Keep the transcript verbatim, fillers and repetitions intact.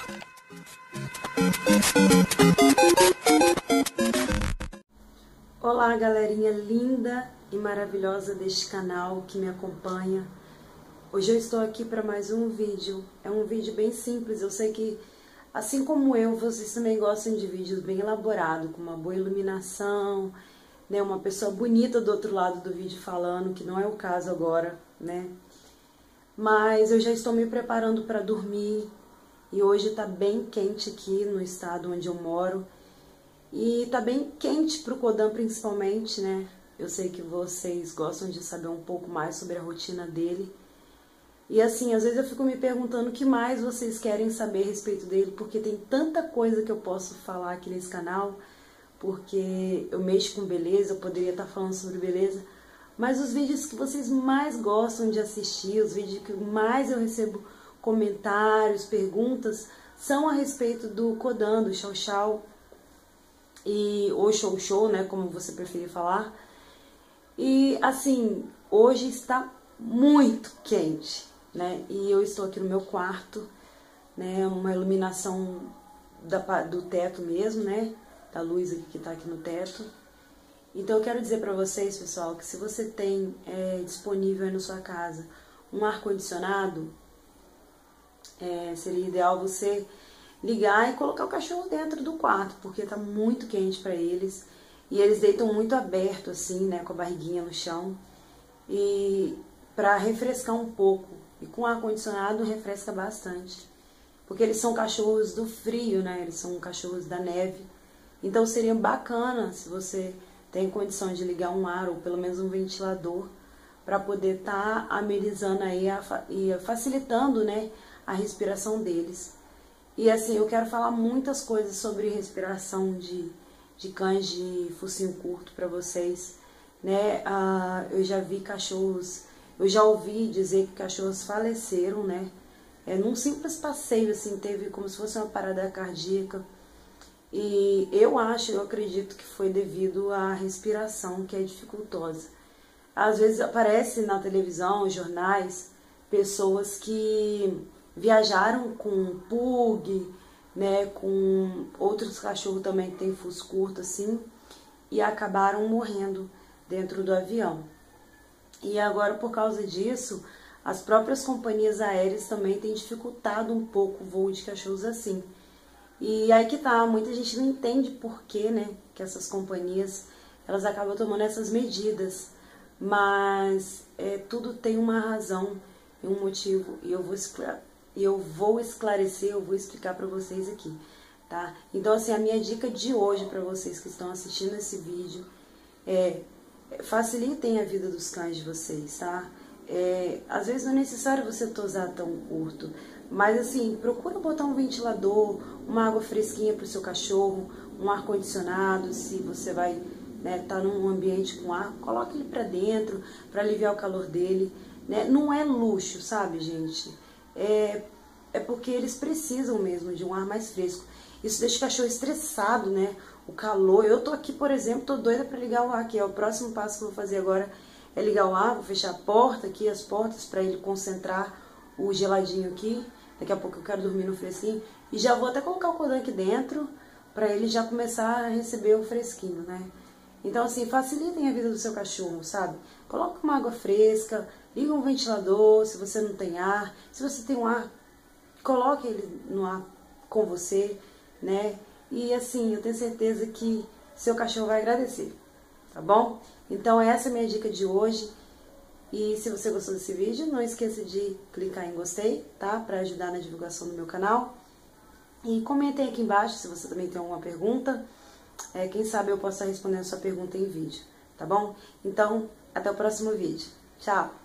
Olá, galerinha linda e maravilhosa deste canal que me acompanha. Hoje eu estou aqui para mais um vídeo. É um vídeo bem simples. Eu sei que, assim como eu, vocês também gostam de vídeos bem elaborados, com uma boa iluminação, né? Uma pessoa bonita do outro lado do vídeo falando, que não é o caso agora, né? Mas eu já estou me preparando para dormir e hoje está bem quente aqui no estado onde eu moro. E tá bem quente pro Kodan principalmente, né? Eu sei que vocês gostam de saber um pouco mais sobre a rotina dele. E assim, às vezes eu fico me perguntando o que mais vocês querem saber a respeito dele, porque tem tanta coisa que eu posso falar aqui nesse canal, porque eu mexo com beleza, eu poderia estar falando sobre beleza, mas os vídeos que vocês mais gostam de assistir, os vídeos que mais eu recebo comentários, perguntas, são a respeito do Kodan, do Chow Chow, e ou show show, né, como você preferir falar. E assim, hoje está muito quente, né? E eu estou aqui no meu quarto, né, uma iluminação da, do teto mesmo, né, da luz aqui que está aqui no teto. Então eu quero dizer para vocês, pessoal, que se você tem é, disponível aí na sua casa um ar-condicionado, é, seria ideal você ligar e colocar o cachorro dentro do quarto, porque tá muito quente para eles e eles deitam muito aberto assim, né, com a barriguinha no chão, e para refrescar um pouco, e com ar condicionado refresca bastante, porque eles são cachorros do frio, né, eles são cachorros da neve. Então seria bacana se você tem condição de ligar um ar ou pelo menos um ventilador para poder estar tá amenizando aí a, e facilitando, né, a respiração deles. E assim, eu quero falar muitas coisas sobre respiração de, de cães de focinho curto para vocês, né? Ah, eu já vi cachorros, eu já ouvi dizer que cachorros faleceram, né? É, num simples passeio, assim, teve como se fosse uma parada cardíaca. E eu acho, eu acredito que foi devido à respiração, que é dificultosa. Às vezes aparece na televisão, jornais, pessoas que viajaram com pug, né, com outros cachorros também que tem focinho curto assim, e acabaram morrendo dentro do avião. E agora, por causa disso, as próprias companhias aéreas também têm dificultado um pouco o voo de cachorros assim. E aí que tá, muita gente não entende por que, né, que essas companhias, elas acabam tomando essas medidas, mas é, tudo tem uma razão e um motivo, e eu vou explicar. E eu vou esclarecer, eu vou explicar para vocês aqui, tá? Então, assim, a minha dica de hoje para vocês que estão assistindo esse vídeo é: facilitem a vida dos cães de vocês, tá? É, às vezes não é necessário você tosar tão curto, mas assim, procura botar um ventilador, uma água fresquinha para o seu cachorro, um ar-condicionado, se você vai, né, tá num ambiente com ar, coloque ele para dentro, para aliviar o calor dele, né? Não é luxo, sabe, gente? É, é porque eles precisam mesmo de um ar mais fresco. Isso deixa o cachorro estressado, né? O calor. Eu tô aqui, por exemplo, tô doida para ligar o ar aqui. É o próximo passo que eu vou fazer agora, é ligar o ar, vou fechar a porta aqui, as portas, para ele concentrar o geladinho aqui. Daqui a pouco eu quero dormir no fresquinho. E já vou até colocar o Kodan aqui dentro, para ele já começar a receber o fresquinho, né? Então, assim, facilitem a vida do seu cachorro, sabe? Coloca uma água fresca, liga um ventilador, se você não tem ar. Se você tem um ar, coloque ele no ar com você, né? E assim, eu tenho certeza que seu cachorro vai agradecer, tá bom? Então, essa é a minha dica de hoje. E se você gostou desse vídeo, não esqueça de clicar em gostei, tá? Para ajudar na divulgação do meu canal. E comentem aqui embaixo se você também tem alguma pergunta. É, quem sabe eu posso estar respondendo sua pergunta em vídeo, tá bom? Então, até o próximo vídeo. Tchau!